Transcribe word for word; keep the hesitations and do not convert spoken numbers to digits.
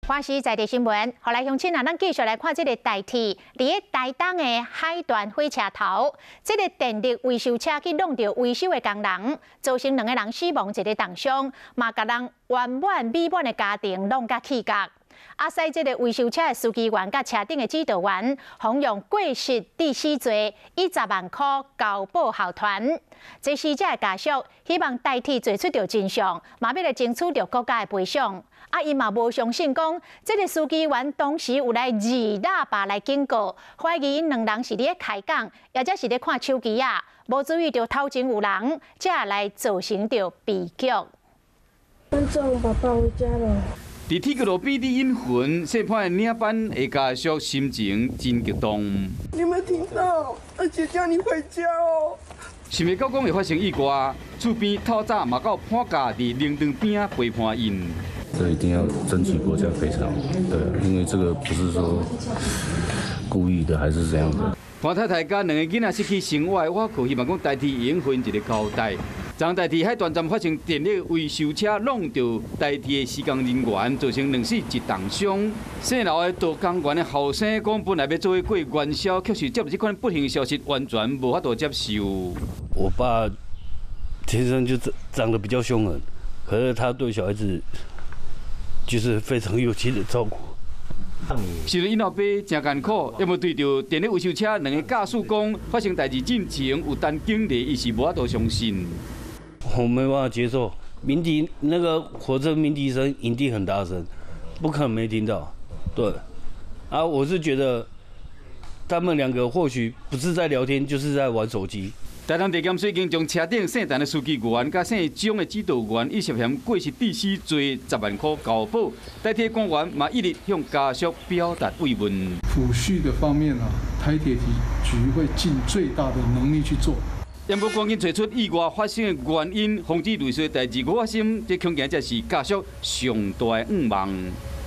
欢喜在地新闻，后来乡亲啊，咱继续来看这个台铁，伫个台东的海段火车头，这个电力维修车去弄到维修的工人，造成两个人死亡，一个重伤，嘛甲人圆满美满的家庭弄甲气角。阿西这个维修车的司机员甲车顶的指导员，享用过失致死罪以十万块交保候团。这死者的家属希望台铁做出着真相，嘛要来争取着国家的赔偿。啊，伊嘛无相信讲，这个司机员当时有来二喇叭来警告，怀疑因两人是咧开讲，或者是咧看手机啊，无注意到头前有人，才来造成着悲剧。 咱总爸爸回家了。 伫铁轨路边伫引魂，细判的领班的家属心情真激动。 你有没有听到？而且叫你回家哦。 想袂到讲会发生意外，厝边透早嘛到判假伫灵堂边陪伴因。 这一定要争取国家赔偿，对，因为这个不是说故意的，还是这样的。 潘太太甲两个囡仔失去生活，我可希望讲台铁应分一个交代。昨台铁海段站发生电力维修车弄到台铁的施工人员，造成两死一重伤。姓刘的做工员的后生讲，本来要做过元宵，却是接到这款不幸消息，完全无法度接受。 我爸天生就长长得比较凶狠，可是他对小孩子就是非常有心的照顾。 是因老爸真艰苦，要么对着电力维修车两个驾驶讲发生代志进前有单经历，伊是无法度相信。 我没办法接受，鸣笛那个火车鸣笛声一定很大声，不可能没听到。对，啊，我是觉得他们两个或许不是在聊天，就是在玩手机。 台东地检署已经将车顶姓陈的司机员、甲姓蒋的指导员以涉嫌过失致死罪十万块交保。台铁官员嘛一律向家属表达慰问。 抚恤的方面啊，台铁局会尽最大的能力去做。 也无赶紧找出意外发生的原因，防止类似的代志无发生，这恐惊才是家属上大的愿望。